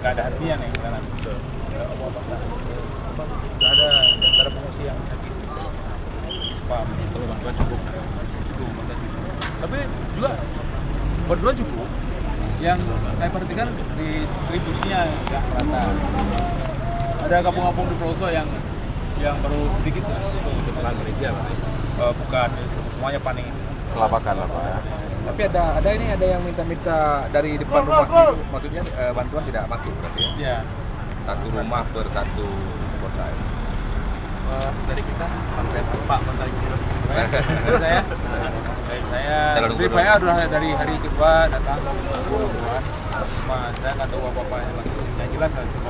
nggak ada hatinya nih di sana. Nggak ada di antara pengungsi yang sakit. Spam. Kalau bantuan cukup. Tapi juga berdua cukup. Yang saya perhatikan distribusinya nggak rata. Ada kampung-kampung di pelosok yang baru sedikit itu kesalahan Malaysia, bukan semuanya panik. Kelabakan lah Pak ya. Tapi ada yang minta dari depan rumah itu, maksudnya bantuan tidak masuk berarti ya? Iya. Satu rumah per satu kota. Dari kita Pak Menteri saya udah dari hari kedua datang bulan, cuma saya nggak tahu apa-apa yang jelas cuma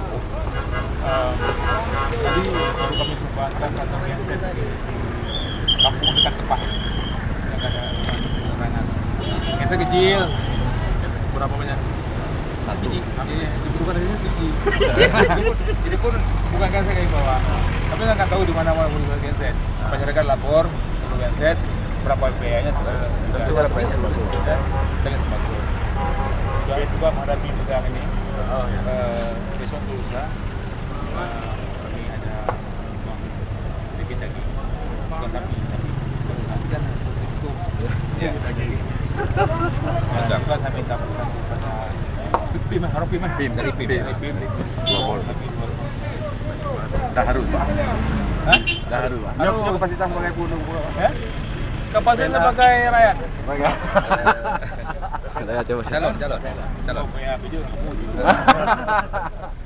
tadi baru kami sumbangkan kantor genset di kampung dekat Tepah yang ada penerangan. Genset kecil, berapa banyak? Satu. Ini bukan dari sini. Ini pun bukan kan saya kayak bawa. Tapi saya nggak tahu di mana mau dibuat genset. Masyarakat lapor untuk genset berapa biayanya tentu berapa biaya sembako. Dengan sembako. Juga menghadapi pegang ini. Besok lusa kami ada sedikit lagi. Bukan tapi kan itu. Ya lagi. Ada juga saya minta pesan kepada PIM dari PIM. Dah harus Pak. Hah? Dah harus Pak. Harus. Punya kapasitas sebagai gunung ya? Kapasitas sebagai rakyat. Baik. Calon. Punya video kamu juga.